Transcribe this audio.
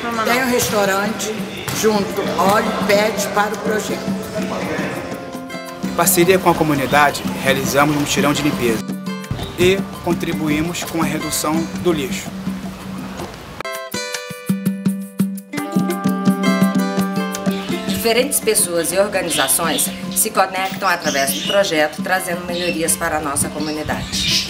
Tem um restaurante junto, olha, pede para o projeto. Em parceria com a comunidade, realizamos um mutirão de limpeza e contribuímos com a redução do lixo. Diferentes pessoas e organizações se conectam através do projeto, trazendo melhorias para a nossa comunidade.